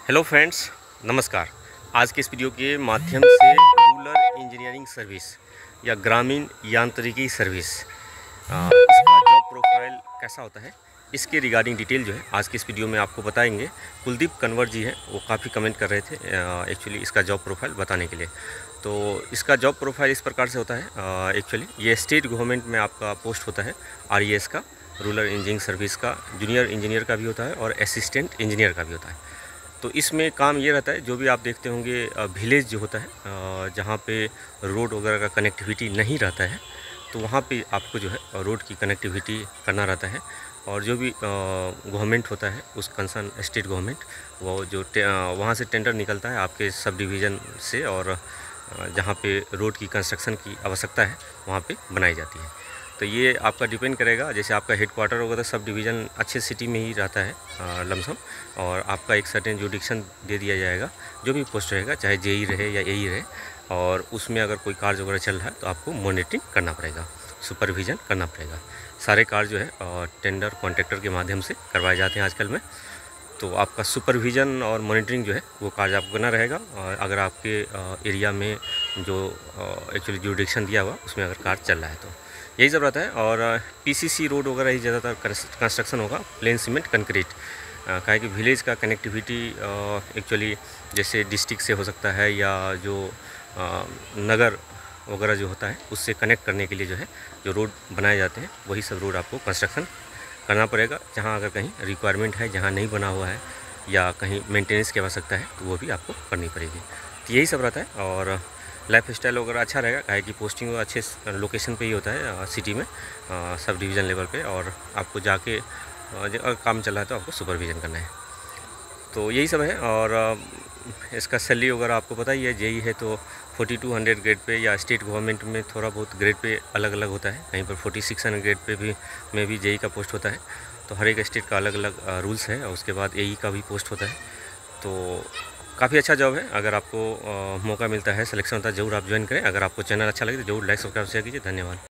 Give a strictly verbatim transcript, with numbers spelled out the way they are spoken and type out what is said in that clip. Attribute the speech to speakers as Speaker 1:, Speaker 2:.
Speaker 1: Hello friends, नमस्कार। आज के इस वीडियो के माध्यम से रूरल इंजीनियरिंग सर्विस या ग्रामीण यांत्रिकी सर्विस आ, इसका जॉब प्रोफाइल कैसा होता है, इसके रिगार्डिंग डिटेल जो है आज के इस वीडियो में आपको बताएंगे। कुलदीप कन्वर जी हैं, वो काफ़ी कमेंट कर रहे थे एक्चुअली इसका जॉब प्रोफाइल बताने के लिए। तो इसका जॉब प्रोफाइल इस प्रकार से होता है। एक्चुअली ये स्टेट गवर्नमेंट में आपका पोस्ट होता है आर ई एस का, रूरल इंजीनियरिंग सर्विस का। जूनियर इंजीनियर का भी होता है और असिस्टेंट इंजीनियर का भी होता है। तो इसमें काम ये रहता है, जो भी आप देखते होंगे विलेज जो होता है, जहाँ पे रोड वगैरह का कनेक्टिविटी नहीं रहता है, तो वहाँ पे आपको जो है रोड की कनेक्टिविटी करना रहता है। और जो भी गवर्नमेंट होता है, उस कंसर्न स्टेट गवर्नमेंट, वो जो वहाँ से टेंडर निकलता है आपके सब डिवीज़न से, और जहाँ पे रोड की कंस्ट्रक्शन की आवश्यकता है वहाँ पे बनाई जाती है। तो ये आपका डिपेंड करेगा, जैसे आपका हेड क्वार्टर होगा तो सब डिवीज़न अच्छे सिटी में ही रहता है लमसम, और आपका एक सर्टेन जुडिक्शन दे दिया जाएगा। जो भी पोस्ट रहेगा, चाहे जे ई रहे या ए ई रहे, और उसमें अगर कोई कार्य वगैरह चल रहा है तो आपको मॉनिटरिंग करना पड़ेगा, सुपरविज़न करना पड़ेगा। सारे कार्य जो है टेंडर कॉन्ट्रैक्टर के माध्यम से करवाए जाते हैं आजकल में। तो आपका सुपरविज़न और मॉनिटरिंग जो है वो कार्य आपको करना रहेगा। और अगर आपके एरिया में जो एक्चुअली जुडिक्शन दिया हुआ उसमें अगर कार्य चल रहा है, तो यही सब रहता है। और पी सी सी रोड वगैरह ही ज़्यादातर कंस्ट्रक्शन होगा, प्लेन सीमेंट कंक्रीट। क्या है कि विलेज का कनेक्टिविटी एक्चुअली जैसे डिस्ट्रिक्ट से हो सकता है, या जो आ, नगर वगैरह जो होता है उससे कनेक्ट करने के लिए जो है जो रोड बनाए जाते हैं, वही सब रोड आपको कंस्ट्रक्शन करना पड़ेगा। जहाँ अगर कहीं रिक्वायरमेंट है, जहाँ नहीं बना हुआ है, या कहीं मेंटेनेंस की आवश्यकता है, तो वो भी आपको करनी पड़ेगी। तो यही सब रहता है। और लाइफ स्टाइल वगैरह अच्छा रहेगा, काहे कि पोस्टिंग अच्छे लोकेशन पे ही होता है सिटी में, सब डिवीज़न लेवल पे। और आपको जाके अगर काम चल रहा है तो आपको सुपरविज़न करना है। तो यही सब है। और इसका सैलरी वगैरह आपको पता ही है, जे ई है तो forty two hundred grade pay, या स्टेट गवर्नमेंट में थोड़ा बहुत ग्रेड पे अलग अलग होता है, कहीं पर forty six hundred grade pay भी में भी जे ई का पोस्ट होता है। तो हर एक स्टेट का अलग अलग रूल्स है। और उसके बाद ए ई का भी पोस्ट होता है। तो काफ़ी अच्छा जॉब है। अगर आपको आ, मौका मिलता है, सिलेक्शन होता है, ज़रूर आप ज्वाइन करें। अगर आपको चैनल अच्छा लगे तो ज़रूर लाइक सब्सक्राइब शेयर कीजिए। धन्यवाद।